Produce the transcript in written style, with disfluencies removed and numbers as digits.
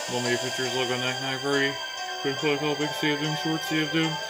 Long may your pictures look on neck knife ready. Good luck helping save them, short save them.